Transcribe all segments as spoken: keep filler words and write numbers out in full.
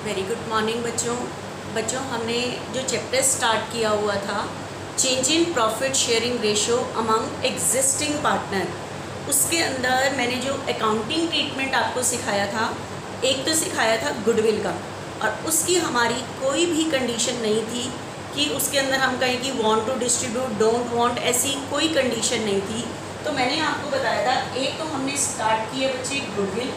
Very good morning बच्चों बच्चों हमने जो चैप्टर स्टार्ट किया हुआ था change in profit sharing ratio among existing partner, उसके अंदर मैंने जो अकाउंटिंग ट्रीटमेंट आपको सिखाया था, एक तो सिखाया था गुडविल का, और उसकी हमारी कोई भी कंडीशन नहीं थी कि उसके अंदर हम कहें कि want to distribute, don't want, ऐसी कोई कंडीशन नहीं थी। तो मैंने आपको बताया था, एक तो हमने स्टार्ट किया बच्चे गुडविल।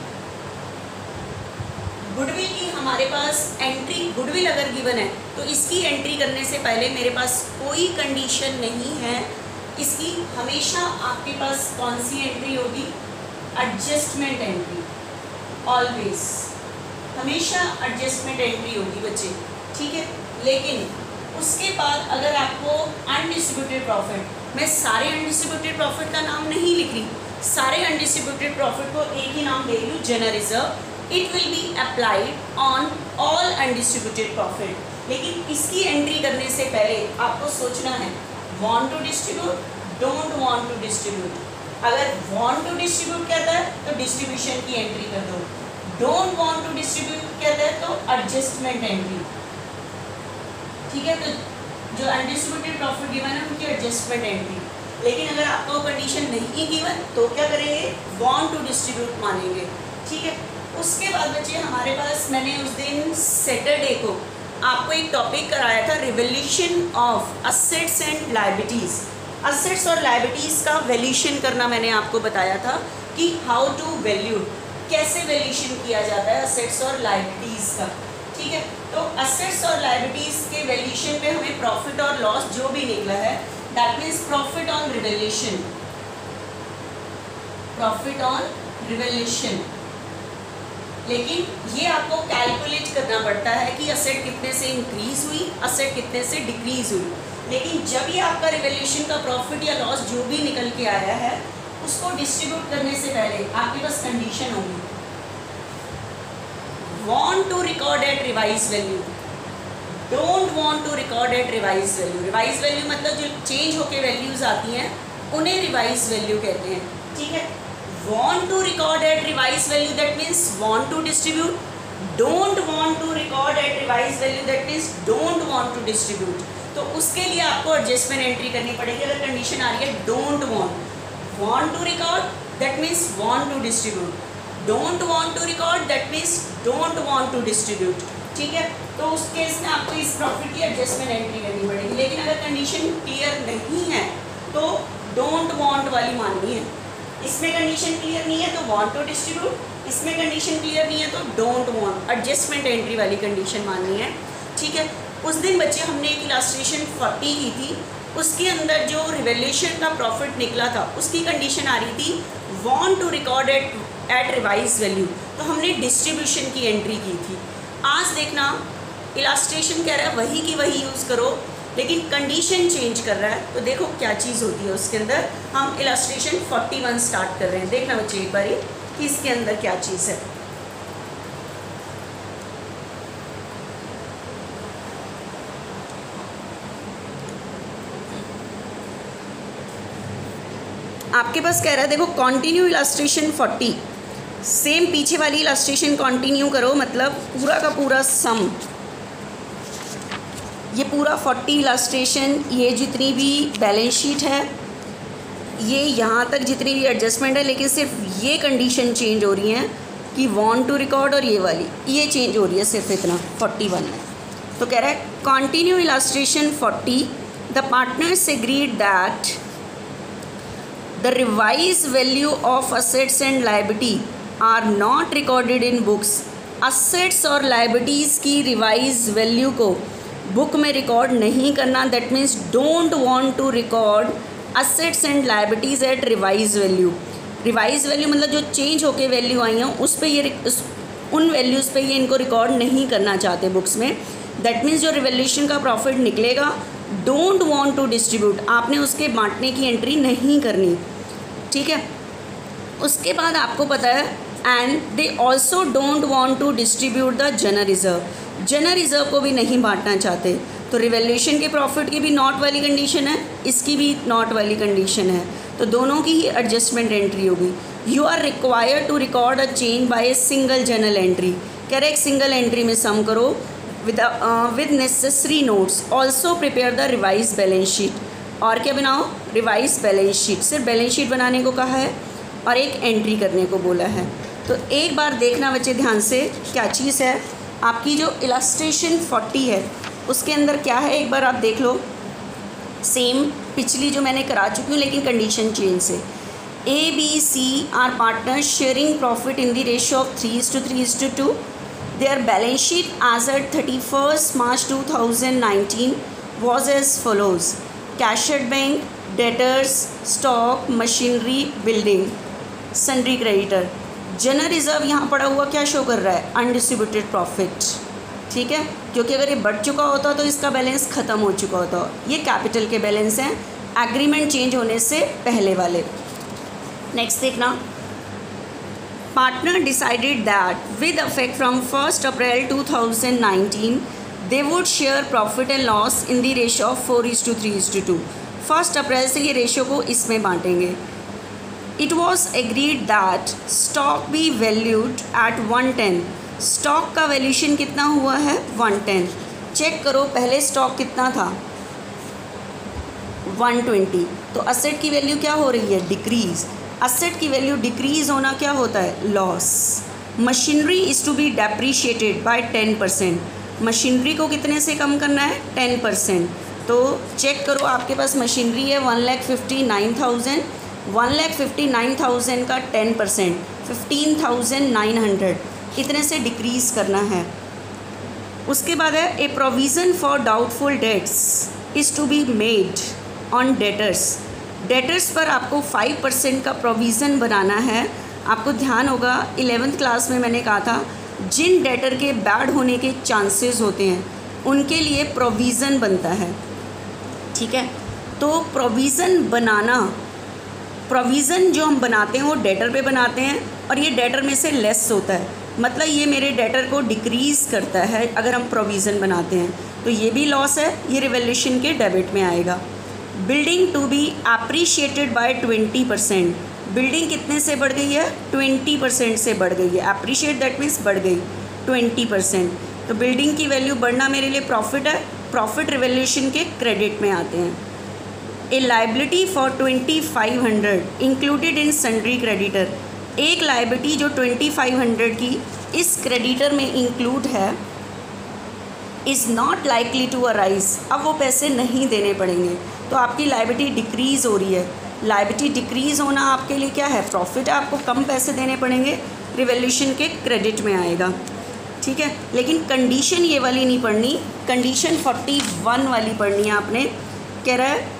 गुडविल की हमारे पास एंट्री, गुडविल अगर गिवन है तो इसकी एंट्री करने से पहले मेरे पास कोई कंडीशन नहीं है। इसकी हमेशा आपके पास कौन सी एंट्री होगी? एडजस्टमेंट एंट्री, ऑलवेज हमेशा एडजस्टमेंट एंट्री होगी बच्चे, ठीक है। लेकिन उसके बाद अगर आपको अनडिस्ट्रीब्यूटेड प्रॉफिट, मैं सारे अनडिस्ट्रीब्यूटेड प्रॉफिट का नाम नहीं लिख रही, सारे अनडिस्ट्रीब्यूटेड प्रॉफिट को एक ही नाम दे रही हूँ, general reserve. It will be applied on all undistributed profit. लेकिन इसकी एंट्री करने से पहले आपको सोचना है, want to distribute, don't want to distribute. अगर वांट टू डिस्ट्रीब्यूट कहता है तो डिस्ट्रीब्यूशन की एंट्री कर दो, डोंट वांट टू डिस्ट्रीब्यूट कहता है तो एडजस्टमेंट एंट्री, ठीक है। तो जो अनडिस्ट्रीब्यूटेड प्रॉफिट गिवन है उनकी एडजस्टमेंट एंट्री। लेकिन अगर आपको कंडीशन नहीं गिवन तो क्या करेंगे? वांट टू डिस्ट्रीब्यूट मानेंगे, ठीक है। उसके बाद बच्चे हमारे पास, मैंने उस दिन सैटरडे को आपको एक टॉपिक कराया था, revaluation of assets and liabilities. Assets और लायबिलिटीज़ का वैल्यूएशन करना मैंने आपको बताया था कि हाउ टू वैल्यू, कैसे वैल्यूएशन किया जाता है असेट्स और लायबिलिटीज़ का, ठीक है। तो असेट्स और लायबिलिटीज़ के वैल्यूएशन पे हमें प्रॉफिट और लॉस जो भी निकला है, that means profit on revaluation, profit on revaluation. लेकिन ये आपको कैलकुलेट करना पड़ता है कि असेट कितने से इंक्रीज हुई, असेट कितने से डिक्रीज हुई। लेकिन जब ये आपका रिवैल्यूएशन का प्रॉफिट या लॉस जो भी निकल के आया है, उसको डिस्ट्रीब्यूट करने से पहले आपके पास कंडीशन होगी, want to record at revise value, don't want to record at revise value. Revise value मतलब जो चेंज होके वैल्यूज आती हैं उन्हें रिवाइज वैल्यू कहते हैं, ठीक है। want to record at revised value, that means want to distribute, don't want to record at revised value, that means don't want to distribute। तो उसके लिए आपको एडजस्टमेंट एंट्री करनी पड़ेगी। अगर कंडीशन आ रही है don't want, want to record, that means want to distribute, don't want to record, that means don't want to distribute, ठीक है। तो उस केस में आपको इस प्रॉफिट की एडजस्टमेंट एंट्री करनी पड़ेगी। लेकिन अगर कंडीशन क्लियर नहीं है तो don't want वाली माननी है। इसमें कंडीशन क्लियर नहीं है तो वांट टू डिस्ट्रीब्यूट, इसमें कंडीशन क्लियर नहीं है तो डोंट वांट, एडजस्टमेंट एंट्री वाली कंडीशन माननी है, ठीक है। उस दिन बच्चे हमने एक इलास्ट्रेशन फोर्टी की थी, उसके अंदर जो रिवैल्यूएशन का प्रॉफिट निकला था उसकी कंडीशन आ रही थी want to record at at revise value, तो हमने डिस्ट्रीब्यूशन की एंट्री की थी। आज देखना इलास्ट्रेशन कह रहा है वही की वही यूज़ करो, लेकिन कंडीशन चेंज कर रहा है, तो देखो क्या चीज़ होती है उसके अंदर। हम इलास्ट्रेशन फोर्टी वन स्टार्ट कर रहे हैं, देखना बच्चे एक बार कि इसके अंदर क्या चीज़ है। आपके पास कह रहा है, देखो कंटिन्यू इलास्ट्रेशन फोर्टी, सेम पीछे वाली इलास्ट्रेशन कंटिन्यू करो, मतलब पूरा का पूरा सम, ये पूरा फोर्टी इलास्ट्रेशन, ये जितनी भी बैलेंस शीट है, ये यहाँ तक जितनी भी एडजस्टमेंट है, लेकिन सिर्फ ये कंडीशन चेंज हो रही है कि वांट टू रिकॉर्ड, और ये वाली ये चेंज हो रही है सिर्फ इतना फोर्टी वन में। तो कह रहा है continue illustration forty, the partners agreed that the revise value of assets and liability are not recorded in books. Assets और लायबिलिटीज़ की रिवाइज वैल्यू को बुक में रिकॉर्ड नहीं करना, that means don't want to record assets and liabilities at revise value. Revise value मतलब जो change होके value आई हैं उस पे ये उस उन वैल्यूज़ पे ये इनको रिकॉर्ड नहीं करना चाहते बुक्स में। दैट मीन्स जो रिवैल्यूएशन का प्रॉफिट निकलेगा, डोंट वांट टू डिस्ट्रीब्यूट, आपने उसके बांटने की एंट्री नहीं करनी, ठीक है। उसके बाद आपको पता है and they also don't want to distribute the general reserve, general reserve को भी नहीं बांटना चाहते। तो रिवैल्यूएशन के प्रॉफिट की भी नॉट वाली कंडीशन है, इसकी भी नॉट वाली कंडीशन है, तो दोनों की ही एडजस्टमेंट एंट्री होगी। You are required to record a change by a single journal entry. कह रहे एक सिंगल एंट्री में सम करो with with necessary notes. Also prepare the revise balance sheet. और क्या बनाओ? Revise balance sheet. सिर्फ बैलेंस शीट बनाने को कहा है और एक एंट्री करने को बोला है। तो एक बार देखना बच्चे ध्यान से, क्या चीज़ है आपकी जो इलस्ट्रेशन फोर्टी है उसके अंदर क्या है, एक बार आप देख लो। सेम पिछली जो मैंने करा चुकी हूँ लेकिन कंडीशन चेंज से। A B C are partners sharing profit in the ratio of three is to three is to two. Their balance sheet as at thirty first March two thousand nineteen was as follows. Cash at bank, debtors, stock, machinery, building, sundry creditor. General reserve यहाँ पड़ा हुआ क्या show कर रहा है? Undistributed profit. ठीक है, क्योंकि अगर ये बढ़ चुका होता तो इसका बैलेंस ख़त्म हो चुका होता। ये कैपिटल के बैलेंस हैं एग्रीमेंट चेंज होने से पहले वाले। नेक्स्ट देखना, partner decided that with effect from first April two thousand nineteen they would share profit and loss in the ratio of four is to three is to two. First April से ये ratio को इसमें बांटेंगे। It was agreed that stock be valued at one ten. Stock का valuation कितना हुआ है? One ten. Check करो पहले स्टॉक कितना था? One twenty. तो असेट की वैल्यू क्या हो रही है? डिक्रीज। असेट की वैल्यू डिक्रीज होना क्या होता है? Loss. Machinery is to be depreciated by ten percent. Machinery को कितने से कम करना है? Ten percent. तो चेक करो आपके पास मशीनरी है one lakh fifty nine thousand. One lakh fifty nine thousand का ten percent fifteen thousand nine hundred, इतने से डिक्रीज़ करना है। उसके बाद है a provision for doubtful debts is to be made on debtors. Debtors पर आपको फाइव परसेंट का प्रोविज़न बनाना है। आपको ध्यान होगा इलेवेंथ क्लास में मैंने कहा था जिन डेटर के बैड होने के चांसेस होते हैं उनके लिए प्रोविज़न बनता है। ठीक है, तो प्रोविज़न बनाना, प्रोविज़न जो हम बनाते हैं वो डेटर पे बनाते हैं और ये डेटर में से लेस होता है, मतलब ये मेरे डेटर को डिक्रीज़ करता है अगर हम प्रोविज़न बनाते हैं। तो ये भी लॉस है, ये रिवैल्यूएशन के डेबिट में आएगा। Building to be appreciated by twenty percent. Building कितने से बढ़ गई है? ट्वेंटी परसेंट से बढ़ गई है। अप्रिशिएट दैट मीन्स बढ़ गई ट्वेंटी परसेंट। तो बिल्डिंग की वैल्यू बढ़ना मेरे लिए प्रॉफिट है। प्रॉफिट रिवैल्यूएशन के क्रेडिट में आते हैं। A liability for twenty five hundred included in sundry creditor. एक लाइबिलिटी जो ट्वेंटी फाइव हंड्रेड की इस क्रेडिटर में इंक्लूड है is not likely to arise. अब वो पैसे नहीं देने पड़ेंगे, तो आपकी लाइबिलिटी डिक्रीज़ हो रही है। लाइबिलिटी डिक्रीज़ होना आपके लिए क्या है? प्रॉफिट है। आपको कम पैसे देने पड़ेंगे, रिवैल्यूएशन के क्रेडिट में आएगा। ठीक है, लेकिन कंडीशन ये वाली नहीं पढ़नी, कंडीशन फोर्टी वन वाली पढ़नी है आपने। कह रहा है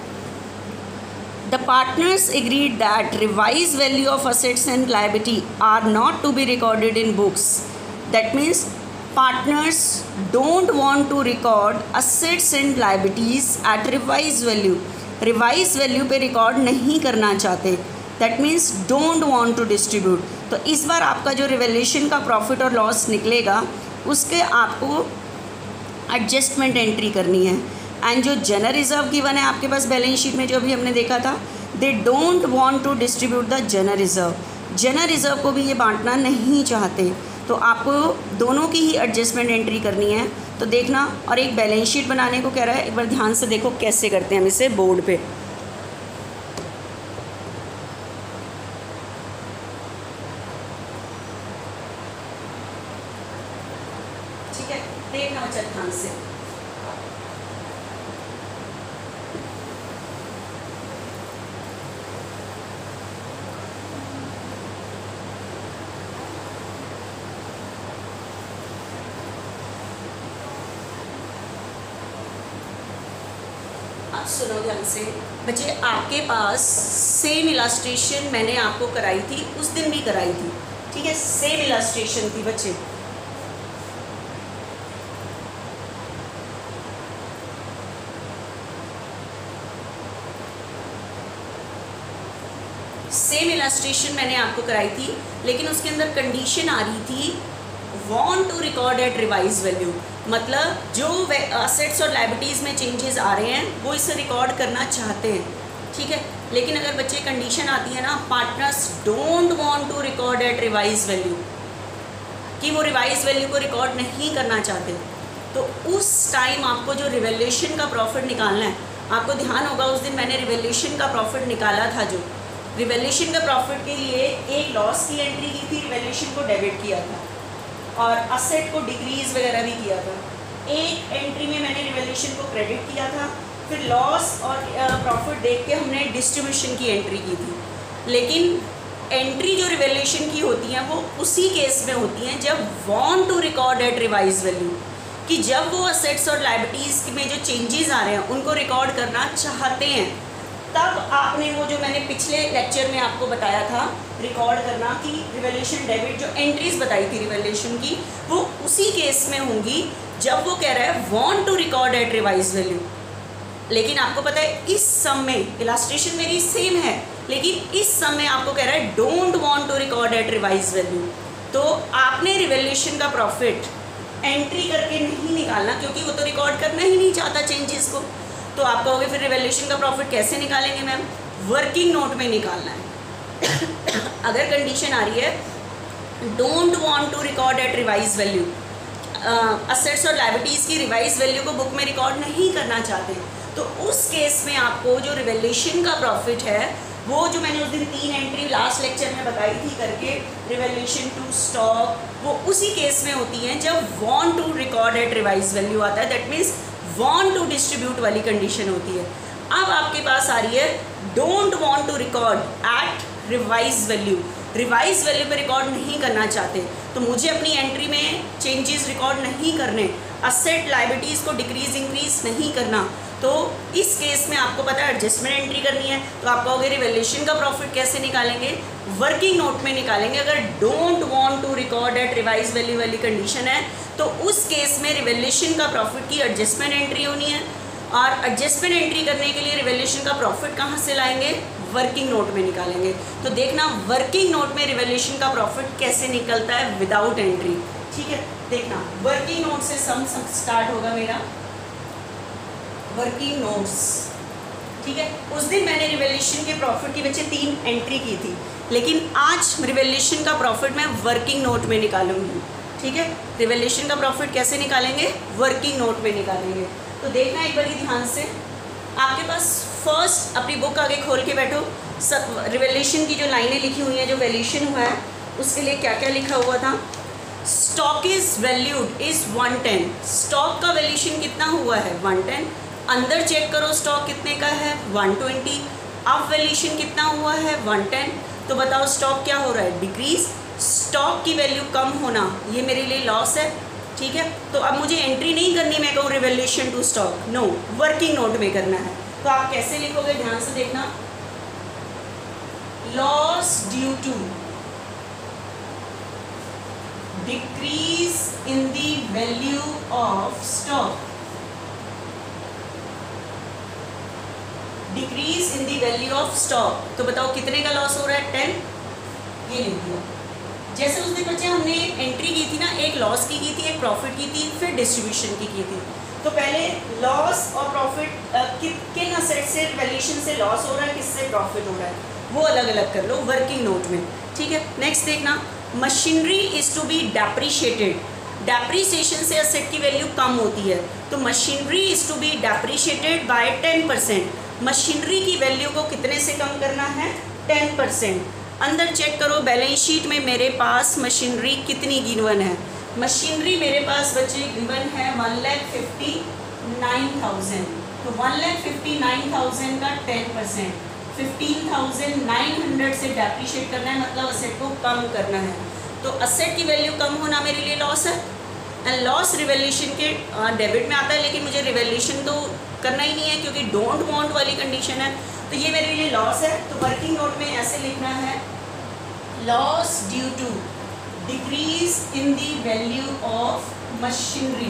The partners agreed that revised value of assets and liability are not to be recorded in books. That means partners don't want to record assets and liabilities at revised value. Revised value पे record नहीं करना चाहते. That means don't want to distribute. तो इस बार आपका जो revaluation का profit और लॉस निकलेगा उसके आपको एडजस्टमेंट एंट्री करनी है। एंड जो जनरल रिजर्व गिवन है आपके पास बैलेंस शीट में जो भी हमने देखा था, they don't want to distribute the general reserve. General reserve को भी ये बांटना नहीं चाहते, तो आपको दोनों की ही एडजस्टमेंट एंट्री करनी है। तो देखना, और एक बैलेंस शीट बनाने को कह रहा है, एक बार ध्यान से देखो कैसे करते हैं हम इसे बोर्ड पे। ठीक है, देखना बच्चा ध्यान से। सुनो ध्यान से बच्चे, आपके पास सेम इलास्ट्रेशन मैंने आपको कराई थी, उस दिन भी कराई थी। ठीक है, सेम इलास्ट्रेशन थी बच्चे। सेम इलास्ट्रेशन मैंने आपको कराई थी, लेकिन उसके अंदर कंडीशन आ रही थी want to record at revise value. मतलब जो असेट्स और लायबिलिटीज़ में चेंजेस आ रहे हैं वो इसे रिकॉर्ड करना चाहते हैं। ठीक है, लेकिन अगर बच्चे कंडीशन आती है ना, partners don't want to record at revise value, कि वो रिवाइज वैल्यू को रिकॉर्ड नहीं करना चाहते, तो उस टाइम आपको जो रिवैल्यूएशन का प्रॉफिट निकालना है, आपको ध्यान होगा उस दिन मैंने रिवैल्यूएशन का प्रॉफिट निकाला था। जो रिवैल्यूएशन का प्रॉफिट के लिए एक लॉस की एंट्री की थी, रिवैल्यूएशन को डेबिट किया था और असेट को डिक्रीज वगैरह भी किया था। एक एंट्री में मैंने रिवैल्यूएशन को क्रेडिट किया था, फिर लॉस और प्रॉफिट देख के हमने डिस्ट्रीब्यूशन की एंट्री की थी। लेकिन एंट्री जो रिवैल्यूएशन की होती हैं वो उसी केस में होती हैं जब want to record at revise value, कि जब वो असेट्स और लायबिलिटीज़ में जो चेंजेस आ रहे हैं उनको रिकॉर्ड करना चाहते हैं, तब आपने वो जो मैंने पिछले लेक्चर में आपको बताया था रिकॉर्ड करना कि रिवैल्यूएशन डेबिट जो एंट्रीज बताई थी रिवैल्यूएशन की, वो उसी केस में होंगी जब वो कह रहा है want to record at revise value. लेकिन आपको पता है इस सम में इलास्ट्रेशन मेरी सेम है, लेकिन इस सम में आपको कह रहा है don't want to record at revise value. तो आपने रिवैल्यूएशन का प्रॉफिट एंट्री करके नहीं निकालना, क्योंकि वो तो रिकॉर्ड करना ही नहीं चाहता चेंजेस को। तो आप कहोगे फिर रिवैल्यूएशन का प्रॉफिट कैसे निकालेंगे मैम? वर्किंग नोट में निकालना है। अगर कंडीशन आ रही है don't want to record at revise value, assets और लायबिलिटीज़ की रिवाइज वैल्यू को बुक में रिकॉर्ड नहीं करना चाहते, तो उस केस में आपको जो रिवैल्यूएशन का प्रॉफिट है वो जो मैंने उस दिन तीन एंट्री लास्ट लेक्चर में बताई थी करके रिवैल्यूएशन टू स्टॉक, वो उसी केस में होती हैं जब want to record at revise value आता है। That means want to distribute वाली कंडीशन होती है। अब आपके पास आ रही है don't want to record at revise value, revise value पे रिकॉर्ड नहीं करना चाहते, तो मुझे अपनी एंट्री में चेंजेस रिकॉर्ड नहीं करने, असेट लायबिलिटीज़ को डिक्रीज इंक्रीज नहीं करना। तो इस केस में आपको पता है एडजस्टमेंट एंट्री करनी है, तो आप कहोगे रिवैल्यूएशन का प्रॉफिट कैसे निकालेंगे? वर्किंग नोट में निकालेंगे। अगर don't want to record at revise value वाली कंडीशन है तो उस केस में रिवैल्यूएशन का प्रॉफिट की एडजस्टमेंट एंट्री होनी है, और एडजस्टमेंट एंट्री करने के लिए रिवैल्यूएशन का प्रॉफिट कहाँ से लाएंगे? वर्किंग नोट में निकालेंगे। तो देखना वर्किंग नोट में रिवैल्यूएशन का प्रॉफिट कैसे निकलता है विदाउट एंट्री। ठीक है, देखना वर्किंग नोट से सम स्टार्ट होगा मेरा, वर्किंग नोट्स। ठीक है, उस दिन मैंने रिवैल्यूएशन के प्रॉफिट की बच्चे तीन एंट्री की थी, लेकिन आज रिवैल्यूएशन का प्रॉफिट मैं वर्किंग नोट में निकालूंगी। ठीक है, रिवैल्यूएशन का प्रॉफिट कैसे निकालेंगे? वर्किंग नोट में निकालेंगे। तो देखना एक बार ध्यान से, आपके पास फर्स्ट अपनी बुक आगे खोल के बैठो, सब रिवैल्यूएशन की जो लाइनें लिखी हुई हैं, जो वैल्यूएशन हुआ है उसके लिए क्या क्या लिखा हुआ था। Stock is valued is one ten, stock का वैल्यूएशन कितना हुआ है? One ten. अंदर चेक करो स्टॉक कितने का है? One twenty. अब वैल्यूएशन कितना हुआ है? One ten. तो बताओ स्टॉक क्या हो रहा है? डिक्रीज। स्टॉक की वैल्यू कम होना ये मेरे लिए लॉस है। ठीक है, तो अब मुझे एंट्री नहीं करनी, मैं कहूँ revaluation to stock, no, working note में करना है। तो आप कैसे लिखोगे? ध्यान से देखना, loss due to decrease in the value of stock, decrease in the value of stock. तो बताओ कितने का लॉस हो रहा है? टेन। ये लिख दिया। जैसे उस दिन बच्चे हमने एंट्री की थी ना, एक लॉस की की थी, एक प्रॉफिट की थी, फिर डिस्ट्रीब्यूशन की की थी। तो पहले लॉस और प्रॉफिट कि, किन असेट से वैल्यूएशन से लॉस हो रहा है, किससे प्रॉफिट हो रहा है, वो अलग अलग कर लो वर्किंग नोट में। ठीक है, नेक्स्ट देखना, machinery is to be depreciated, depreciation से असेट की वैल्यू कम होती है, तो machinery is to be depreciated by ten percent. Machinery की वैल्यू को कितने से कम करना है? Ten percent. अंदर चेक करो बैलेंस शीट में मेरे पास मशीनरी कितनी गिवन है। मशीनरी मेरे पास बच्चे गिवन है one lakh fifty nine thousand. तो one lakh fifty nine thousand का ten percent fifteen thousand nine hundred से डेप्रीशिएट करना है, मतलब असेट को कम करना है। तो असेट की वैल्यू कम होना मेरे लिए लॉस है, एंड लॉस रिवैल्यूएशन के डेबिट में आता है, लेकिन मुझे रिवैल्यूएशन तो करना ही नहीं है क्योंकि डोंट वांट वाली कंडीशन है, तो ये मेरे लिए लॉस है। तो वर्किंग नोट में ऐसे लिखना है, loss due to decrease in the value of machinery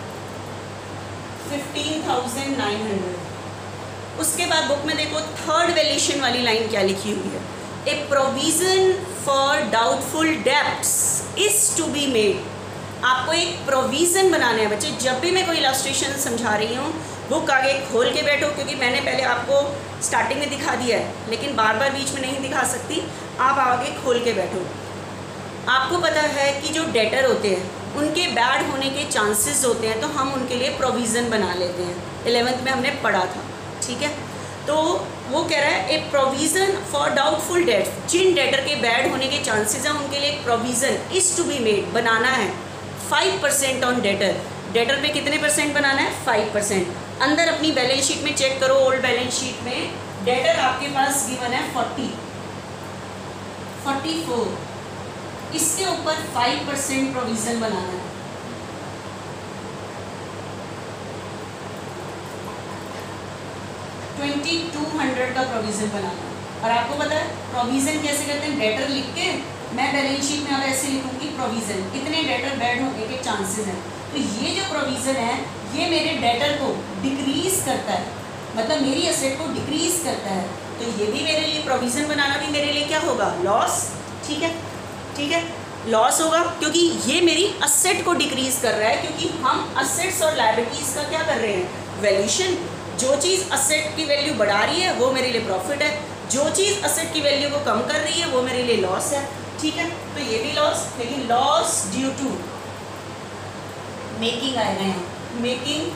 fifteen thousand nine hundred. उसके बाद बुक में देखो थर्ड वैल्यूएशन वाली लाइन क्या लिखी हुई है, a provision for doubtful debts is to be made. आपको एक प्रोविज़न बनाना है बच्चे। जब भी मैं कोई इलस्ट्रेशन समझा रही हूँ बुक आगे खोल के बैठो, क्योंकि मैंने पहले आपको स्टार्टिंग में दिखा दिया है, लेकिन बार बार बीच में नहीं दिखा सकती, आप आगे खोल के बैठो। आपको पता है कि जो डेटर होते हैं उनके बैड होने के चांसेस होते हैं, तो हम उनके लिए प्रोविज़न बना लेते हैं। एलेवेंथ में हमने पढ़ा था, ठीक है। तो वो कह रहा है a provision for doubtful debts, जिन डेटर के बैड होने के चांसेस हैं उनके लिए एक provision is to be made, बनाना है five percent on debtor. Debtor पे कितने परसेंट बनाना है? Five percent. अंदर अपनी बैलेंस शीट में चेक करो, ओल्ड बैलेंस शीट में डेटर आपके पास गिवन है फोर्टी, फोर्टी फोर, इसके ऊपर फाइव परसेंट प्रोविज़न बनाना है। ट्वेंटी टू हंड्रेड का प्रोविज़न बनाना है। और आपको पता है प्रोविज़न कैसे करते हैं? डेटर लिख के मैं बैलेंस शीट में अब ऐसे लिखूंगी प्रोविज़न, कितने डेटर बैड होने के चांसेस हैं। तो ये जो प्रोविज़न है ये मेरे डेटर को डिक्रीज करता है, मतलब मेरी असेट को डिक्रीज करता है। तो ये भी मेरे लिए प्रोविज़न बनाना भी मेरे लिए क्या होगा? लॉस, ठीक है, ठीक है, लॉस होगा, क्योंकि ये मेरी असेट को डिक्रीज कर रहा है, क्योंकि हम असेट्स और लायबिलिटीज़ का क्या कर रहे हैं? वैल्यूशन। जो चीज़ असेट की वैल्यू बढ़ा रही है वो मेरे लिए प्रॉफिट है, जो चीज़ असेट की वैल्यू को कम कर रही है वो मेरे लिए लॉस है, ठीक है। तो ये भी लॉस, लेकिन लॉस ड्यू टू मेकिंग आएगा यहाँ, making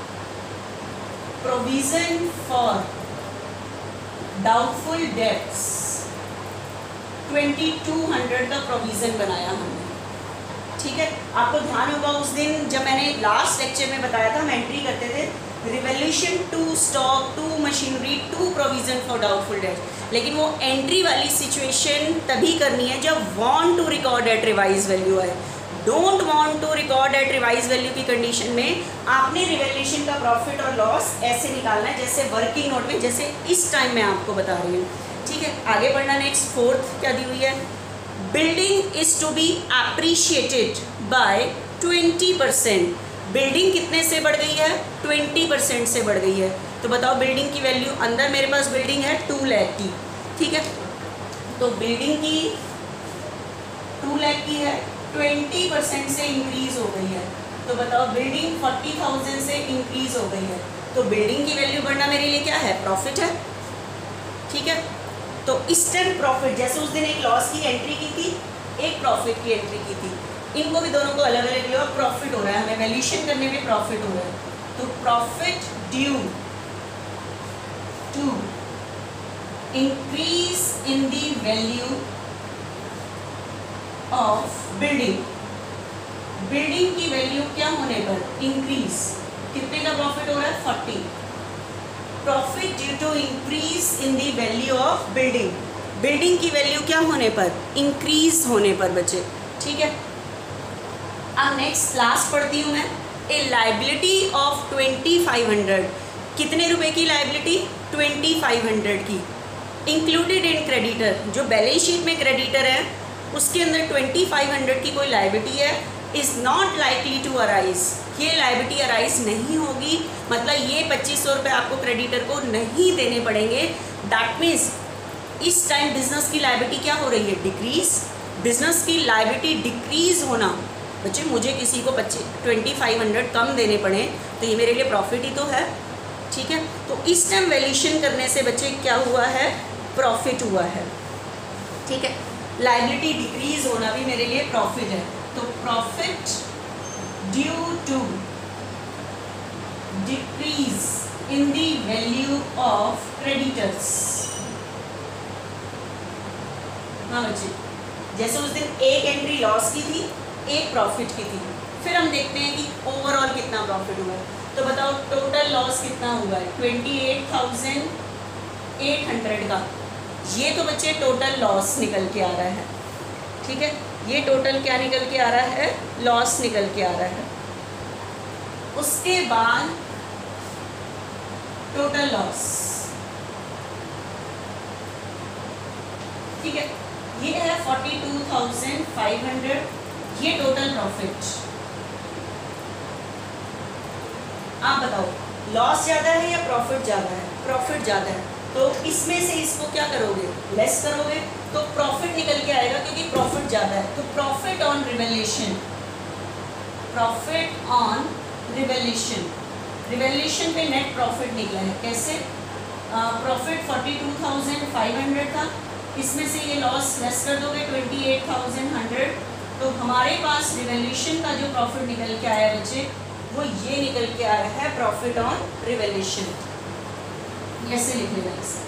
provision for doubtful debts, twenty two hundred का प्रोविज़न बनाया हमने, ठीक है। आपको ध्यान होगा उस दिन जब मैंने लास्ट लेक्चर में बताया था, हम एंट्री करते थे revaluation to stock, to machinery, to provision for doubtful debts, लेकिन वो एंट्री वाली सिचुएशन तभी करनी है जब want to record at revise value है। Don't want to record at revise value की कंडीशन में आपने रिवैल्यूएशन का प्रॉफिट और लॉस ऐसे निकालना है जैसे वर्किंग नोट में, जैसे इस टाइम मैं आपको बता रही हूँ, ठीक है। आगे बढ़ना, नेक्स्ट फोर्थ क्या दी हुई है? Building is to be appreciated by twenty percent. Building कितने से बढ़ गई है? ट्वेंटी परसेंट से बढ़ गई है। तो बताओ बिल्डिंग की वैल्यू, अंदर मेरे पास बिल्डिंग है टू लाख की, ठीक है। तो बिल्डिंग की टू लाख की है, ट्वेंटी परसेंट से इंक्रीज हो गई है। तो बताओ बिल्डिंग फोर्टी थाउजेंड से इंक्रीज हो गई है, तो बिल्डिंग की वैल्यू बढ़ना मेरे लिए क्या है? प्रॉफिट है, ठीक है। तो इस टाइम प्रॉफिट, जैसे उस दिन एक लॉस की एंट्री की थी, एक प्रॉफिट की एंट्री की थी, इनको भी दोनों को अलग अलग लिया और प्रॉफिट हो रहा है, हमें वैल्यूएशन करने में प्रॉफिट हो रहा है। तो profit due to increase in the value of building, building की वैल्यू क्या होने पर? इंक्रीज। कितने का प्रॉफिट हो रहा है? Forty. Profit due to increase in the value of building, building की वैल्यू क्या होने पर? इंक्रीज होने पर बच्चे, ठीक है। अब नेक्स्ट लास्ट पढ़ती हूँ मैं, a liability of twenty five hundred. कितने रुपए की लाइबिलिटी? ट्वेंटी फाइव हंड्रेड की, इंक्लूडेड इन क्रेडिटर। जो बैलेंस शीट में क्रेडिटर है उसके अंदर ट्वेंटी फाइव हंड्रेड की कोई लाइबिलिटी है, is not likely to arise. ये लाइबिलिटी अराइज नहीं होगी, मतलब ये पच्चीस सौ रुपये आपको क्रेडिटर को नहीं देने पड़ेंगे। दैट मीन्स इस टाइम बिजनेस की लाइबिलिटी क्या हो रही है? डिक्रीज। बिजनेस की लाइबिलिटी डिक्रीज होना, बच्चे मुझे किसी को पच्चीस ट्वेंटी फाइव हंड्रेड कम देने पड़े तो ये मेरे लिए प्रॉफिट ही तो है, ठीक है। तो इस टाइम वैल्यूएशन करने से बच्चे क्या हुआ है? प्रॉफिट हुआ है, ठीक है। लाइबिलिटी डिक्रीज होना भी मेरे लिए प्रॉफिट है। तो profit due to decrease in the value of creditors. हाँ बच्चे, जैसे उस दिन एक एंट्री लॉस की थी, एक प्रॉफिट की थी, फिर हम देखते हैं कि ओवरऑल कितना प्रॉफिट हुआ है। तो बताओ टोटल लॉस कितना हुआ है? Twenty eight thousand eight hundred का। ये तो बच्चे टोटल लॉस निकल के आ रहा है, ठीक है। ये टोटल क्या निकल के आ रहा है? लॉस निकल के आ रहा है। उसके बाद टोटल लॉस, ठीक है, ये है forty two thousand five hundred, ये टोटल प्रॉफिट। आप बताओ लॉस ज़्यादा है या प्रॉफिट ज़्यादा है? प्रॉफिट ज़्यादा है, तो इसमें से इसको क्या करोगे? लेस करोगे, तो प्रॉफिट निकल के आएगा क्योंकि प्रॉफिट ज़्यादा है। तो profit on revaluation, profit on revaluation, revaluation पे नेट प्रॉफिट निकला है। कैसे? Profit forty two thousand five hundred था, इसमें से ये लॉस लेस कर दोगे ट्वेंटी एट थाउजेंड हंड्रेड, तो हमारे पास रिवैल्यूएशन का जो प्रॉफिट निकल के आया बच्चे वो ये निकल के आया है प्रॉफिट ऑन रिवैल्यूएशन। ऐसे लिख लेना इसे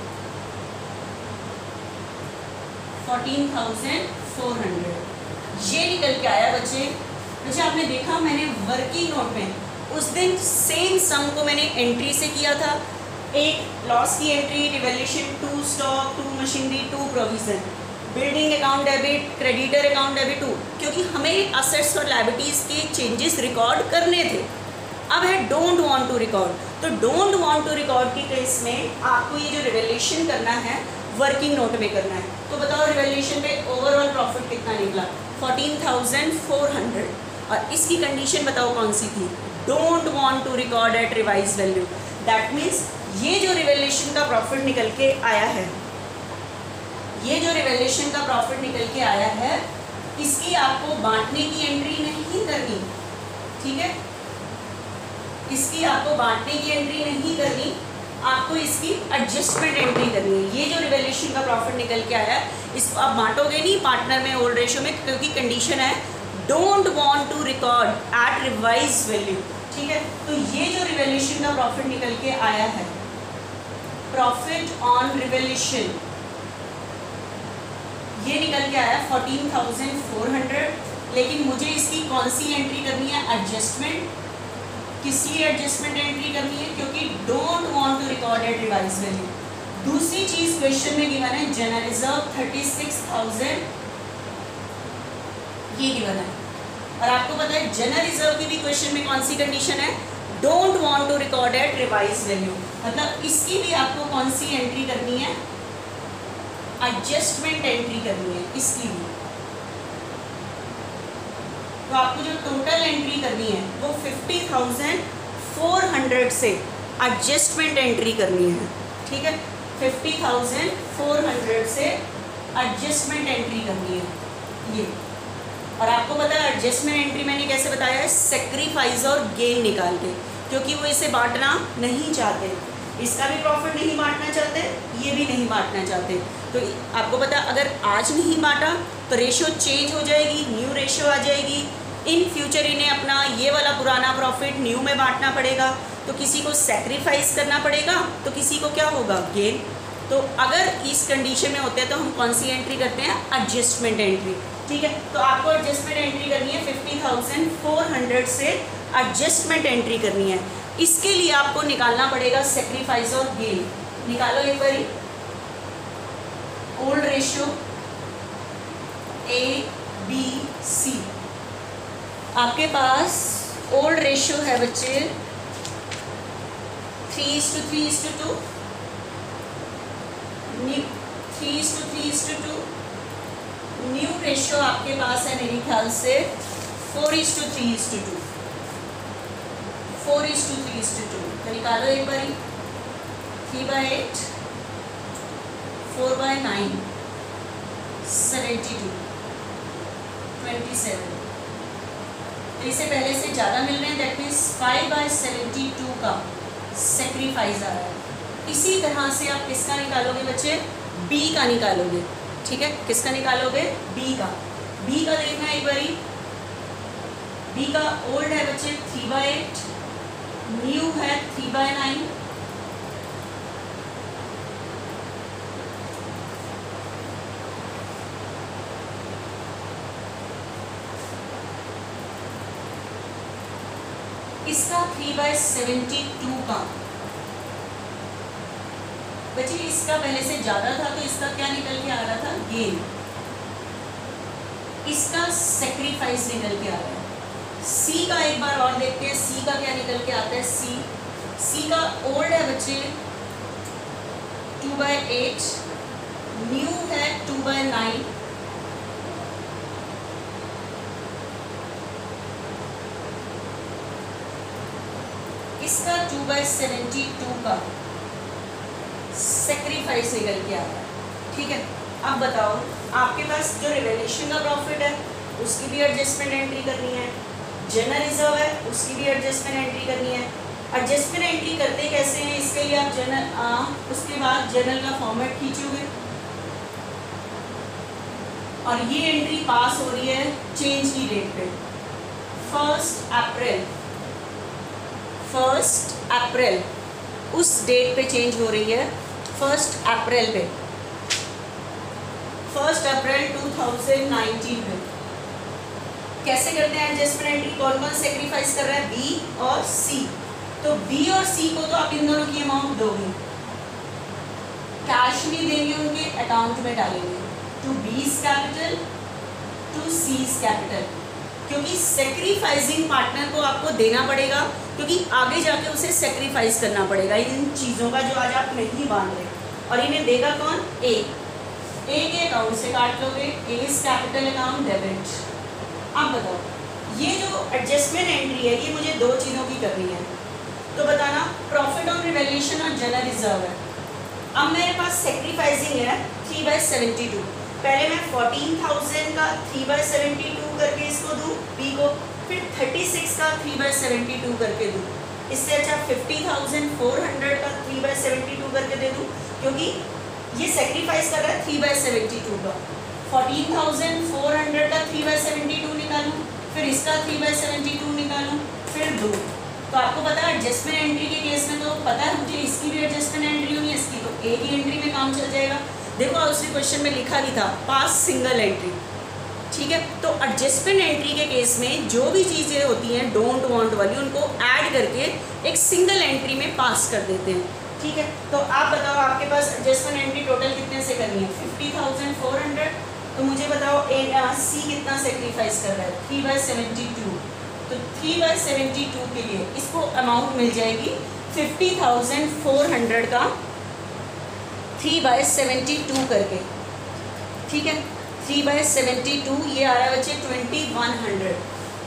फोर्टीन थाउजेंड फोर हंड्रेड ये निकल के आया बच्चे। बच्चे आपने देखा मैंने वर्किंग नोट में उस दिन सेम सम को मैंने एंट्री से किया था, एक लॉस की entry, revaluation, to stock, to machinery, to provision, building account debit, creditor account debit to, क्योंकि हमें असेट्स और लायबिलिटीज़ के चेंजेस रिकॉर्ड करने थे। अब है डोंट वांट टू रिकॉर्ड, तो डोंट वांट टू रिकॉर्ड के केस में आपको ये जो रिवैल्यूएशन करना है वर्किंग नोट में करना है। तो बताओ रिवैल्यूएशन पे ओवरऑल प्रॉफिट कितना निकला, फोर्टीन थाउजेंड फोर हंड्रेड, और इसकी कंडीशन बताओ कौन सी थी, don't want to record at revise value. That means ये जो रिवैल्यूएशन का प्रॉफिट निकल के आया है, ये जो रिवैल्यूएशन का प्रॉफिट निकल के आया है, इसकी आपको बांटने की एंट्री नहीं करनी, ठीक है, इसकी आपको बांटने की एंट्री नहीं करनी, आपको इसकी एडजस्टमेंट एंट्री करनी है। ये जो रिवैल्यूएशन का प्रॉफिट निकल के आया है इसको आप बांटोगे नहीं पार्टनर में ओल्ड रेशियो में, क्योंकि कंडीशन है don't want to record at revise value, ठीक है। तो ये जो रिवैल्यूएशन का प्रॉफिट निकल के आया है, प्रॉफिट ऑन रिवैल्यूएशन, ये निकल के आया फोर्टीन थाउजेंड फोर हंड्रेड, लेकिन मुझे इसकी कौन सी एंट्री करनी है, एडजस्टमेंट। किस लिए एडजस्टमेंट एंट्री करनी है, क्योंकि don't want to record at revise value. दूसरी चीज क्वेश्चन में गिवन है general reserve thirty six thousand, ये गिवन है, और आपको पता है जनरल रिजर्व की भी क्वेश्चन में कौन सी कंडीशन है, don't want to record at revise value, मतलब इसकी भी आपको कौन सी एंट्री करनी है, एडजस्टमेंट एंट्री करनी है इसकी भी। तो आपको जो टोटल एंट्री करनी है वो फिफ्टी थाउजेंड फोर हंड्रेड से एडजस्टमेंट एंट्री करनी है, ठीक है, फिफ्टी थाउजेंड फोर हंड्रेड से एडजस्टमेंट एंट्री करनी है ये। और आपको पता है एडजस्टमेंट एंट्री मैंने कैसे बताया है, सेक्रीफाइस और गेन निकाल के, क्योंकि वो इसे बांटना नहीं चाहते, इसका भी प्रॉफिट नहीं बांटना चाहते, ये भी नहीं बांटना चाहते। तो आपको पता अगर आज नहीं बांटा तो रेशियो चेंज हो जाएगी, न्यू रेशियो आ जाएगी, इन फ्यूचर इन्हें अपना ये वाला पुराना प्रॉफिट न्यू में बांटना पड़ेगा, तो किसी को सेक्रीफाइस करना पड़ेगा, तो किसी को क्या होगा, गेन। तो अगर इस कंडीशन में होते हैं तो हम कौन सी एंट्री करते हैं, एडजस्टमेंट एंट्री, ठीक है। तो आपको एडजस्टमेंट एंट्री करनी है फिफ्टी थाउजेंड फोर हंड्रेड से एडजस्टमेंट एंट्री करनी है। इसके लिए आपको निकालना पड़ेगा सेक्रीफाइस और गेन। निकालो एक बारी, old ratio A B C, आपके पास ओल्ड रेशियो है बच्चे three is to three is to two, new three is to three is to two, new ratio आपके पास है मेरे ख्याल से four is to three is to two, four is to three is to two. तो निकालो एक बारी, three by eight, four by nine, seventy two, twenty seven. तो इसे पहले से ज़्यादा मिल रहे हैं, that means five by seventy two का सेक्रीफाइस आ रहा है। इसी तरह से आप किसका निकालोगे बच्चे, बी का निकालोगे, ठीक है, किसका निकालोगे, बी का। बी का देखना एक बारी, बी का ओल्ड है बच्चे थ्री बाई एट, न्यू है थ्री बाई नाइन, इसका थ्री बाई सेवेंटी टू का बच्चे, इसका पहले से ज़्यादा था तो इसका क्या निकल के आ रहा था, गेन, इसका सेक्रीफाइस निकल के आ रहा है। सी का एक बार और देखते हैं, सी का क्या निकल के आता है, सी सी का ओल्ड है बच्चे टू बाई एट, न्यू है टू बाई नाइन, इसका टू बाई सेवेंटी टू का सेक्रीफाइस निकल के आ रहा है, ठीक है। अब बताओ आपके पास जो रिवैल्यूएशन का प्रॉफिट है उसकी भी एडजस्टमेंट एंट्री करनी है, जनरल रिजर्व है उसकी भी एडजस्टमेंट एंट्री करनी है, एडजस्टमेंट एंट्री करते कैसे हैं, इसके लिए आप जर्नल आ, उसके बाद जर्नल का फॉर्मेट खींचोगे और ये एंट्री पास हो रही है चेंज की डेट पे, फर्स्ट अप्रैल फर्स्ट अप्रैल उस डेट पे चेंज हो रही है, फर्स्ट अप्रैल पे, first April two thousand nineteen पे। कैसे करते हैं एडजस्टमेंट एंट्री, कौन कौन सेक्रीफाइस कर रहा है, बी और सी। तो बी और सी को तो आप इन दोनों की अमाउंट दोगे, कैश में देंगे, उनके अकाउंट में डालेंगे, to B's capital to C's capital, क्योंकि सेक्रीफाइसिंग पार्टनर को आपको देना पड़ेगा, क्योंकि आगे जाके उसे सेक्रीफाइस करना पड़ेगा इन चीज़ों का जो आज आप नहीं बांध रहे। और इन्हें देगा कौन, ए ए के अकाउंट से काट लोगे, एज कैपिटल अकाउंट डेबिट। अब बताओ ये जो एडजस्टमेंट एंट्री है ये मुझे दो चीज़ों की करनी है, तो बताना प्रॉफिट ऑन रिवैल्यूएशन और जनरल रिजर्व है। अब मेरे पास सेक्रीफाइसिंग है थ्री बाई सेवेंटी टू, पहले मैं फोर्टीन थाउजेंड का थ्री बाई सेवेंटी टू करके इसको दूँ बी को, फिर थर्टी सिक्स का थ्री बाई सेवेंटी टू करके दूँ, इससे अच्छा फिफ्टी थाउजेंड फोर हंड्रेड का थ्री बाई सेवेंटी टू करके दे दूँ, क्योंकि ये सेक्रीफाइस कर रहा है थ्री बाई सेवेंटी टू का। फोर्टीन थाउजेंड फोर हंड्रेड का थ्री बाई सेवेंटी टू निकालूँ, फिर इसका थ्री बाई सेवेंटी टू निकालूँ, फिर दो। तो आपको पता है एडजस्टमेंट एंट्री के केस में तो पता है मुझे इसकी भी एडजस्टमेंट एंट्री होनी है, इसकी तो एक ही एंट्री में काम चल जाएगा। देखो उसने क्वेश्चन में लिखा भी था पास सिंगल एंट्री, ठीक है। तो एडजस्टमेंट एंट्री के केस में जो भी चीज़ें होती हैं डोंट वांट वाली, उनको ऐड करके एक सिंगल एंट्री में पास कर देते हैं, ठीक है। तो आप बताओ आपके पास एडजस्टमेंट एंट्री टोटल कितने से करनी है, फिफ्टी थाउजेंड फोर हंड्रेड। तो मुझे बताओ ए सी कितना सेक्रीफाइस कर रहा है, थ्री बाई सेवेंटी टू। तो थ्री बाई सेवेंटी टू के लिए इसको अमाउंट मिल जाएगी फिफ्टी थाउजेंड फोर हंड्रेड का थ्री बाई सेवेंटी टू करके, ठीक है। थ्री बाई सेवेंटी टू ये आ रहा है बच्चे ट्वेंटी वन हंड्रेड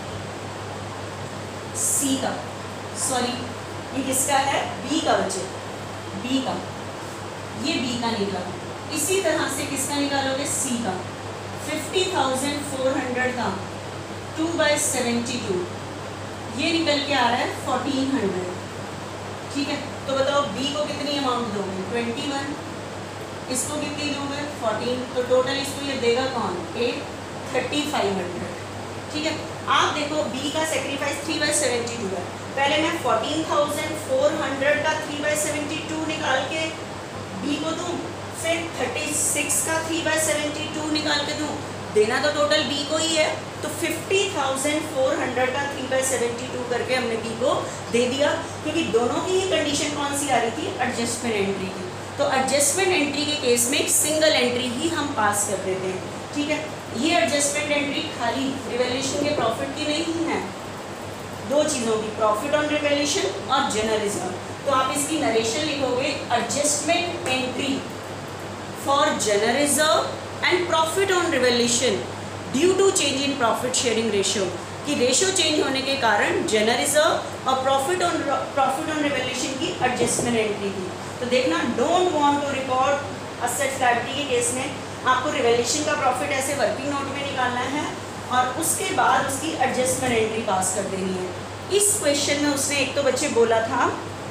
सी का, सॉरी ये किसका है, बी का बच्चे, बी का, ये बी का निकला। इसी तरह से किसका निकालोगे, सी का, फिफ्टी थाउजेंड फोर हंड्रेड का टू बाई सेवेंटी टू, ये निकल के आ रहा है फोर्टीन हंड्रेड, ठीक है। तो बताओ बी को कितनी अमाउंट दोगे, ट्वेंटी वन, इसको कितनी दोगे, फोर्टीन, तो टोटल इसको ये देगा कौन, ए थर्टी फाइव हंड्रेड, ठीक है। आप देखो बी का sacrifice three by seventy two है, पहले मैं फोर्टीन थाउजेंड फोर हंड्रेड का थ्री बाई सेवेंटी टू निकाल के बी को दूँ, फिर थर्टी सिक्स का थ्री बाई सेवेंटी टू निकाल के दूँ, देना तो टोटल बी को ही है। तो फिफ्टी थाउजेंड फोर हंड्रेड का थ्री बाई सेवेंटी टू करके हमने बी को दे दिया, क्योंकि दोनों की ही कंडीशन कौन सी आ रही थी, एडजस्टमेंट एंट्री की। तो एडजस्टमेंट एंट्री के केस में एक सिंगल एंट्री ही हम पास कर देते हैं, ठीक है। ये एडजस्टमेंट एंट्री खाली रिवैल्यूएशन के प्रॉफिट की नहीं है, दो चीज़ों की, प्रॉफिट ऑन रिवैल्यूएशन और जनरल रिजर्व। तो आप इसकी नरेशन लिखोगे, adjustment entry for general reserve and profit on revaluation due to change in profit sharing ratio, कि रेशियो चेंज होने के कारण जनरल रिजर्व और profit on profit on revaluation की एडजस्टमेंट एंट्री की। तो देखना, don't want to record assets liability के केस में आपको रिवैल्यूएशन का प्रॉफिट ऐसे वर्किंग नोट में निकालना है और उसके बाद उसकी एडजस्टमेंट एंट्री पास कर देनी है। इस क्वेश्चन में उसने एक तो बच्चे बोला था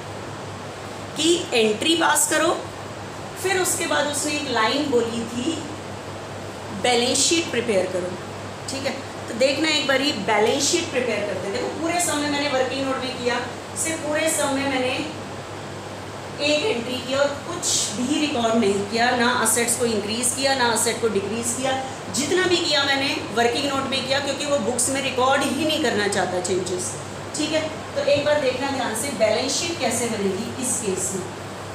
कि एंट्री पास करो, फिर उसके बाद उसने एक लाइन बोली थी बैलेंस शीट प्रिपेयर करो, ठीक है। तो देखना एक बार बैलेंस शीट प्रिपेयर करते हैं। देखो पूरे सम में मैंने वर्किंग नोट में किया, सिर्फ पूरे सम में मैंने एक एंट्री की और कुछ भी रिकॉर्ड नहीं किया, ना असेट्स को इंक्रीज़ किया ना असेट को डिक्रीज़ किया, जितना भी किया मैंने वर्किंग नोट में किया, क्योंकि वो बुक्स में रिकॉर्ड ही नहीं करना चाहता चेंजेस, ठीक है। तो एक बार देखना ध्यान से बैलेंस शीट कैसे बनेगी इस केस में।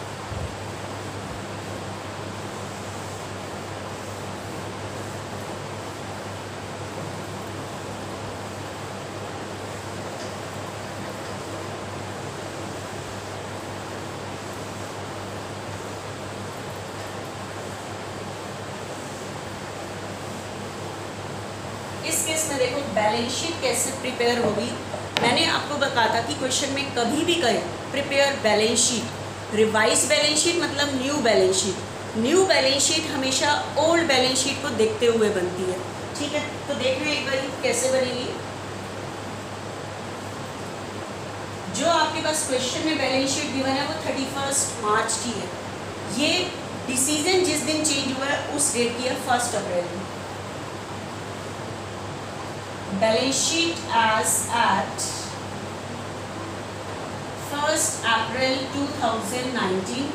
इस केस में देखो बैलेंस शीट कैसे प्रिपेयर होगी। मैंने आपको बताया था कि क्वेश्चन में कभी भी कहे prepare balance sheet, revise balance sheet मतलब new balance sheet. New balance sheet हमेशा ओल्ड बैलेंस शीट को देखते हुए बनती है, ठीक है। तो देखना एक बार कैसे बनेगी। जो आपके पास पास क्वेश्चन में बैलेंस शीट गिवन है वो थर्टी फर्स्ट मार्च की है। ये डिसीजन जिस दिन चेंज हुआ है उस डेट की है first April. Balance sheet as at first April two thousand nineteen.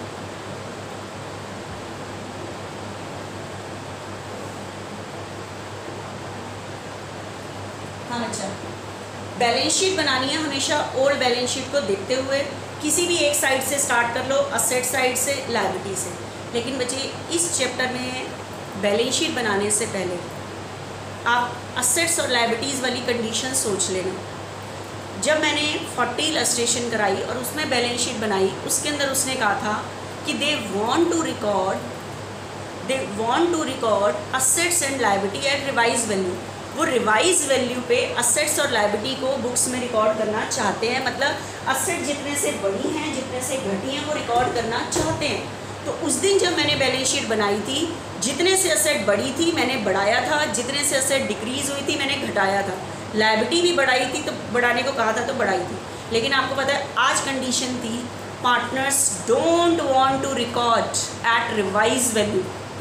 हाँ बच्चा, बैलेंस शीट बनानी है हमेशा ओल्ड बैलेंस शीट को देखते हुए, किसी भी एक साइड से स्टार्ट कर लो, असेट साइड से, लायबिलिटी से। लेकिन बच्चे इस चैप्टर में बैलेंस शीट बनाने से पहले आप असेट्स और लायबिलिटीज़ वाली कंडीशन सोच लेना। जब मैंने फोर्टी इलस्ट्रेशन कराई और उसमें बैलेंस शीट बनाई, उसके अंदर उसने कहा था कि they want to record they want to record assets and liability at revise value. वो रिवाइज वैल्यू पे असेट्स और लायबिलिटी को बुक्स में रिकॉर्ड करना चाहते हैं, मतलब असेट जितने से बड़ी हैं, जितने से घटी हैं, वो रिकॉर्ड करना चाहते हैं। तो उस दिन जब मैंने बैलेंस शीट बनाई थी, जितने से असेट बढ़ी थी मैंने बढ़ाया था, जितने से असेट डिक्रीज़ हुई थी मैंने घटाया था। लायबिलिटी भी बढ़ाई थी तो बढ़ाने को कहा था तो बढ़ाई थी। लेकिन आपको पता है आज कंडीशन थी partners don't want to record at revise value.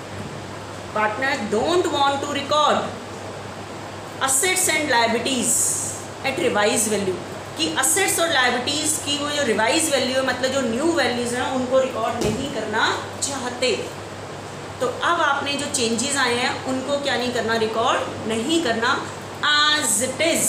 Partner don't want to record assets and liabilities at revise value, कि असेट्स और लायबिलिटीज़ की वो जो रिवाइज वैल्यू है, मतलब जो न्यू वैल्यूज़ हैं, उनको रिकॉर्ड नहीं करना चाहते। तो अब आपने जो चेंजेस आए हैं उनको क्या नहीं करना, रिकॉर्ड नहीं करना, एज इट इज़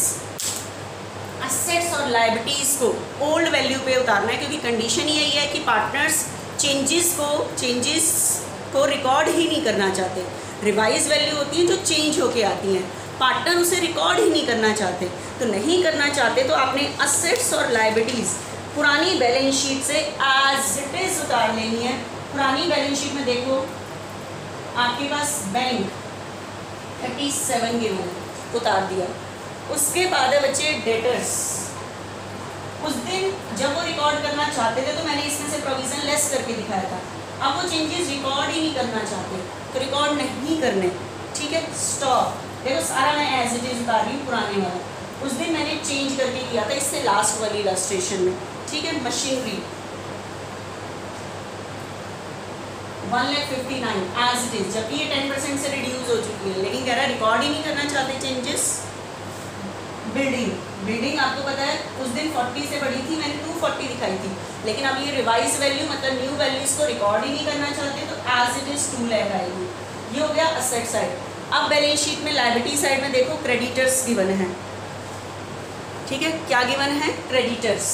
असेट्स और लायबिलिटीज़ को ओल्ड वैल्यू पे उतारना है। क्योंकि कंडीशन यही है कि पार्टनर्स चेंजेस को चेंजेस को रिकॉर्ड ही नहीं करना चाहते। रिवाइज वैल्यू होती है जो चेंज होके आती हैं, पार्टनर उसे रिकॉर्ड ही नहीं करना चाहते। तो नहीं करना चाहते तो आपने असेट्स और लायबिलिटीज़ पुरानी बैलेंस शीट से एज इट इज़ उतार लेनी है। पुरानी बैलेंस शीट में देखो आपके पास बैंक थर्टी सेवन के वो उतार दिया। उसके बाद है बच्चे डेटर्स। उस दिन जब वो रिकॉर्ड करना चाहते थे तो मैंने इसमें से प्रोविज़न लेस करके दिखाया था। अब वो चेंजेस रिकॉर्ड ही नहीं करना चाहते तो रिकॉर्ड नहीं करने, ठीक है, स्टॉप। देखो सारा मैं एज इट इज उतार रही हूँ पुराने वाला। उस दिन मैंने चेंज करके किया था इससे लास्ट वाली इलस्ट्रेशन में, ठीक है। Machinery one lakh fifty nine as it is, जबकि ये टेन परसेंट से रिड्यूस हो चुकी है, लेकिन कह रहा है रिकॉर्ड ही नहीं करना चाहते चेंजेस। बिल्डिंग बिल्डिंग आपको पता है उस दिन फोर्टी से बढ़ी थी, मैंने टू फोर्टी दिखाई थी, लेकिन अब ये रिवाइज वैल्यू मतलब न्यू वैल्यूज़ को रिकॉर्ड ही नहीं करना चाहते तो as it is two lakh आएगी। ये हो गया असेट साइड। अब बैलेंस शीट में लायबिलिटी साइड में देखो क्रेडिटर्स गिवन है, ठीक है। क्या गिवन है? क्रेडिटर्स।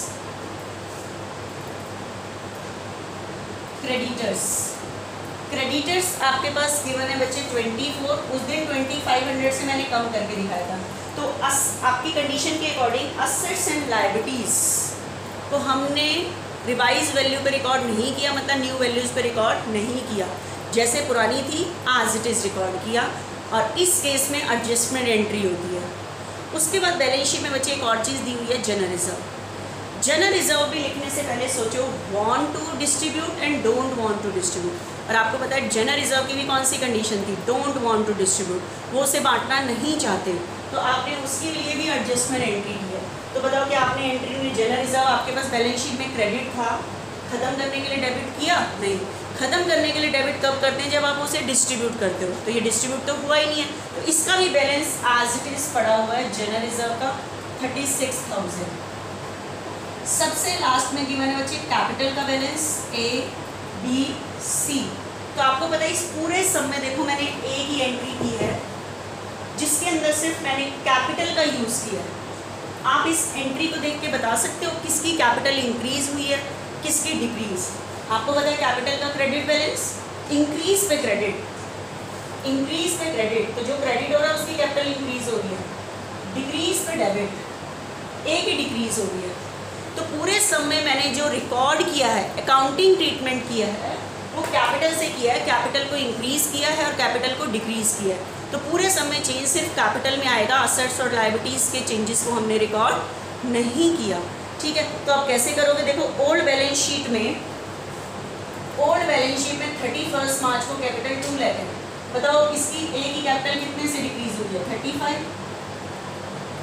क्रेडिटर्स क्रेडिटर्स आपके पास गिवन है बच्चे ट्वेंटी फोर। उस दिन ट्वेंटी फाइव हंड्रेड से मैंने कम करके दिखाया था। तो अस, आपकी कंडीशन के अकॉर्डिंग असेट्स एंड लायबिलिटीज़ को हमने रिवाइज वैल्यू पे रिकॉर्ड नहीं किया, मतलब न्यू वैल्यूज़ पे रिकॉर्ड नहीं किया, जैसे पुरानी थी एज इट इज़ रिकॉर्ड किया। और इस केस में एडजस्टमेंट एंट्री होती है। उसके बाद बैलेंस शीट में बच्चे एक और चीज़ दी हुई है, जनरल रिजर्व। जनरल रिजर्व भी लिखने से पहले सोचो want to distribute and don't want to distribute. और आपको पता है जनरल रिजर्व की भी कौन सी कंडीशन थी? डोंट वांट टू डिस्ट्रीब्यूट, वो उसे बांटना नहीं चाहते, तो आपने उसके लिए भी एडजस्टमेंट एंट्री की है। तो बताओ कि आपने एंट्री में जनरल रिजर्व आपके पास बैलेंस शीट में क्रेडिट था, ख़त्म करने के लिए डेबिट किया? नहीं। ख़त्म करने के लिए डेबिट कब करते हैं? जब आप उसे डिस्ट्रीब्यूट करते हो। तो ये डिस्ट्रीब्यूट तो हुआ ही नहीं है, तो इसका भी बैलेंस एज इट इज़ पड़ा हुआ है जनरल रिजर्व का थर्टी सिक्स थाउजेंड। सबसे लास्ट में गिवन है बच्चे कैपिटल का बैलेंस ए बी सी। तो आपको पता है इस पूरे सब में देखो मैंने ए की एंट्री की है, जिसके अंदर सिर्फ मैंने कैपिटल का यूज़ किया है। आप इस एंट्री को देख के बता सकते हो किसकी कैपिटल इंक्रीज हुई है, किसकी डिक्रीज। आपको पता है कैपिटल का क्रेडिट बैलेंस इंक्रीज पे क्रेडिट, इंक्रीज पे क्रेडिट, तो जो क्रेडिट हो रहा है उसकी कैपिटल इंक्रीज हो रही है, डिक्रीज पे डेबिट, ए की डिक्रीज हो रही है। तो पूरे सम में मैंने जो रिकॉर्ड किया है, अकाउंटिंग ट्रीटमेंट किया है, वो कैपिटल से किया है, कैपिटल को इंक्रीज किया है और कैपिटल को डिक्रीज किया है। तो पूरे सम में चेंज सिर्फ कैपिटल में आएगा, असेट्स और लायबिलिटीज़ के चेंजेस को हमने रिकॉर्ड नहीं किया, ठीक है। तो आप कैसे करोगे? देखो ओल्ड बैलेंस शीट में ओल्ड बैलेंस शीट में थर्टी फर्स्ट मार्च को कैपिटल टू लैख है। बताओ इसकी ए की कैपिटल कितने से डिक्रीज हुई है? Thirty five.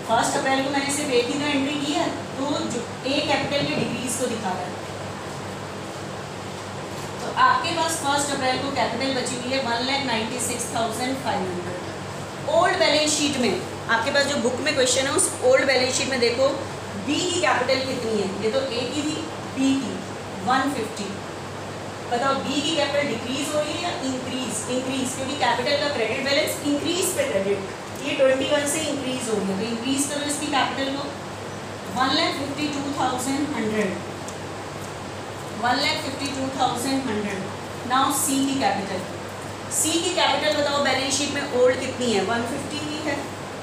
फर्स्ट अप्रैल को मैंने सिर्फ एक ही तो एंट्री की है, तो जो ए कैपिटल के डिक्रीज को दिखा रहा है। तो आपके पास फर्स्ट अप्रैल को कैपिटल बची हुई है one lakh ninety six thousand five hundred. Old balance sheet में आपके पास जो बुक में क्वेश्चन है उस ओल्ड बैलेंस शीट में देखो बी की कैपिटल कितनी है, ये तो ए की थी, बी की वन फिफ्टी। बताओ बी की कैपिटल डिक्रीज हो रही है या इंक्रीज? इंक्रीज, क्योंकि कैपिटल का क्रेडिट बैलेंस इंक्रीज पे क्रेडिट, ये ट्वेंटी वन से इंक्रीज हो गया, तो इंक्रीज करो इसकी कैपिटल को one lakh fifty two thousand hundred, one lakh fifty two thousand hundred. Now C की कैपिटल, सी की कैपिटल बताओ बैलेंस शीट में ओल्ड कितनी है, वन फिफ्टी की है।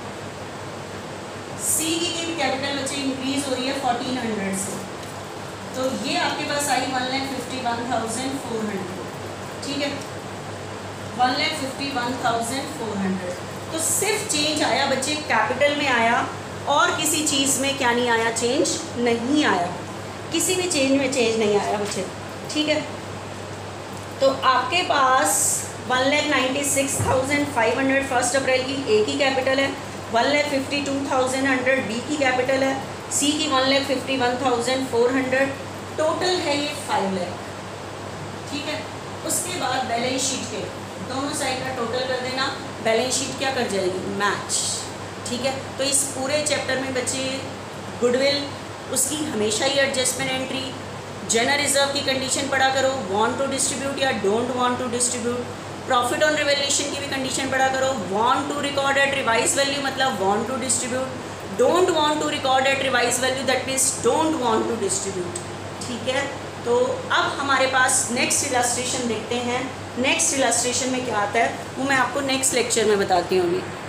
सी की कैपिटल बच्चे इंक्रीज हो रही है फोर्टीन हंड्रेड से, तो ये आपके पास आई one lakh fifty one thousand four hundred. ठीक है, one lakh fifty one thousand four hundred. तो सिर्फ चेंज आया बच्चे कैपिटल में आया, और किसी चीज़ में क्या नहीं आया, चेंज नहीं आया, किसी भी चेंज में चेंज नहीं आया बच्चे। ठीक है, तो आपके पास one lakh ninety six thousand five hundred first April की ए की कैपिटल है, one lakh fifty two thousand hundred B की कैपिटल है, सी की one lakh fifty one thousand four hundred, total है ये फाइव लैख। ठीक है, उसके बाद बैलेंस शीट के दोनों साइड का टोटल कर देना, बैलेंस शीट क्या कर जाएगी, मैच। ठीक है, तो इस पूरे चैप्टर में बच्चे गुडविल उसकी हमेशा ही एडजस्टमेंट एंट्री, जनरल रिजर्व की कंडीशन पढ़ा करो, वांट टू डिस्ट्रीब्यूट या don't want to distribute, profit on revaluation की भी कंडीशन पढ़ा करो, want to record at revise value मतलब want to distribute, don't want to record at revise value that means don't want to distribute. ठीक है, तो अब हमारे पास नेक्स्ट इलस्ट्रेशन देखते हैं। नेक्स्ट इलस्ट्रेशन में क्या आता है वो मैं आपको नेक्स्ट लेक्चर में बताती हूँ अभी।